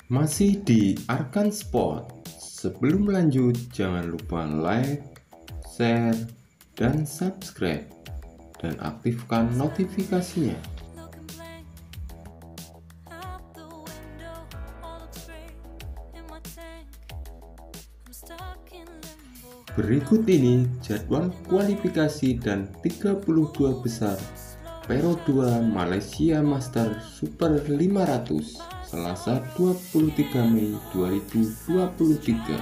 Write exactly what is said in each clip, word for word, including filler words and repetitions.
Masih di Arkan Sport. Sebelum lanjut, jangan lupa like, share, dan subscribe, dan aktifkan notifikasinya. Berikut ini jadwal kualifikasi dan tiga puluh dua besar Pero dua Malaysia Master Super lima ratus Selasa dua puluh tiga Mei dua ribu dua puluh tiga.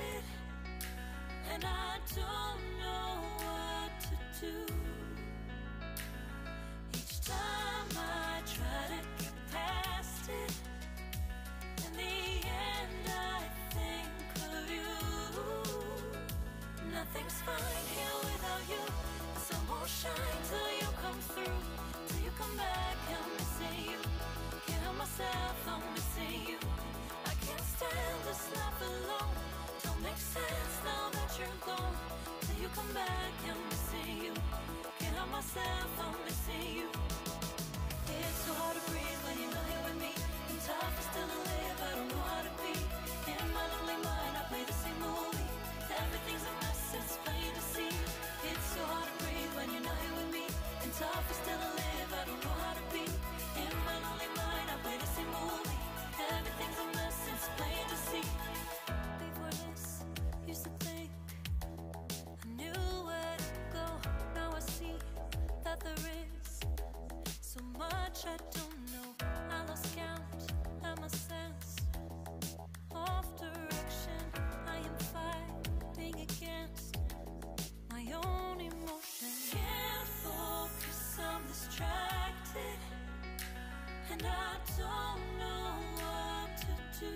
Nothing's fine here without you. The sun won't shine till you come through. Till you come back, I'm missing you. Can't help myself, I'm missing you. I can't stand this life alone. Don't make sense now that you're gone. Till you come back, I'm missing you. Can't help myself, I'm missing you. It's so hard to breathe when you're not here with me. And tough is still to live, I don't know how to be. In my lonely mind, I play the same movie. Everything's a mess, it's plain to see. It's so hard to breathe when you're not here with me. And tough is still to live, I don't know how to be. In my lonely mind, I play the same movie. Everything's a mess, it's plain to see. Before this, used to think I knew where to go. Now I see that there is so much I don't know. I lost count at my sense of direction. I am fighting against my own emotion. Can't focus, I'm distracted, and I don't know what to do.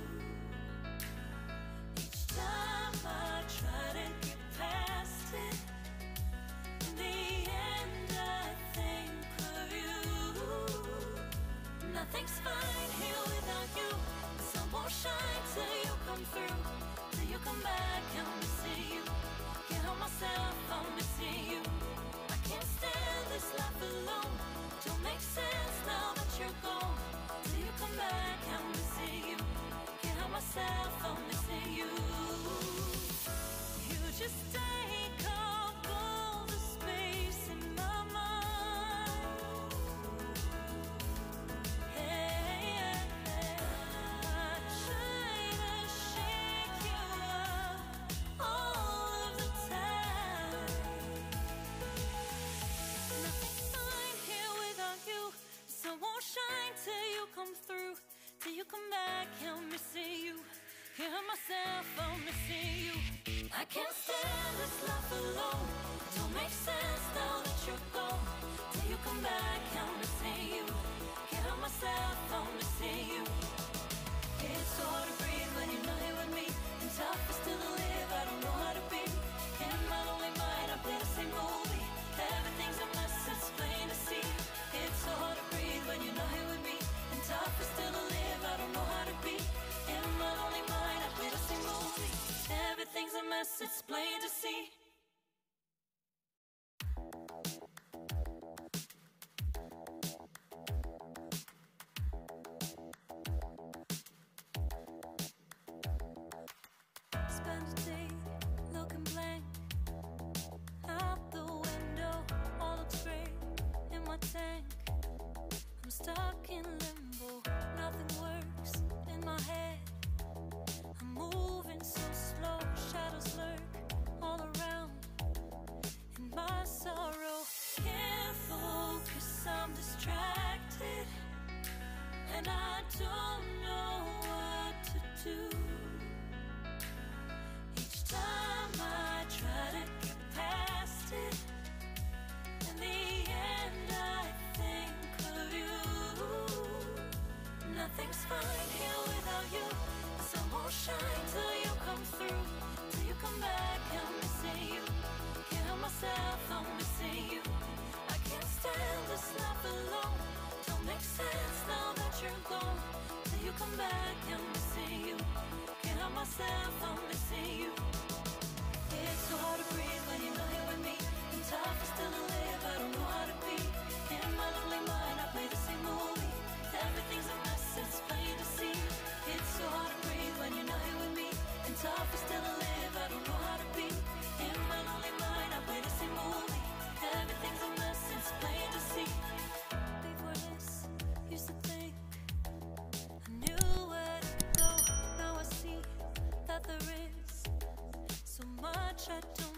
Each time I try to get past it, in the end I think of you. Nothing's fine here without you. The sun won't shine till you come through. Till you come back, I'm missing you. Can't help myself, I'm missing you. I can't stand this life alone. Don't make sense now that you're gone. Till you come back, I'm missing you. Can't help myself, I'm missing you. You just take up all the space in my mind. Hey, I try to shake you up all of the time. Nothing's fine here without you. The sun won't shine till you come through. Till you come back, I'm missing you. Can't help myself, I'm missing you. I can't stand this life alone. Don't make sense now that you're gone. Till you come back, I'm missing you. Can't help myself, I'm missing you. It's so hard to breathe when you're not here with me. And tough is still to live, I don't know how to be. In my lonely mind, I play the same movie. Everything's a mess, it's plain to see. It's so hard to breathe when you're not here with me. And tough is still to live, I don't know how to be. In my lonely mind, I play the same movie. Everything's a mess, it's plain to see. Spend a day looking blank out the window. All looks great in my tank. I'm stuck in limbo. Nothing works in my head. I'm moving so slow. Shadows lurk all around. In my sorrow, can't focus. I'm distracted, and I don't know what to do. Each time I try to get past it, in the end I think of you. Nothing's fine here without you. The sun won't shine till you come through. Till you come back, I'm missing you. Can't help myself, I'm missing you. I can't stand this life alone. Don't make sense now that you're gone. Till you come back, I'm missing you. Can't help myself, I'm missing you. It's so hard to breathe when you're not here with me. And tough is still to live, I don't know how to be. In my lonely mind, I play the same movie. Everything's a mess, it's plain to see. It's much I don't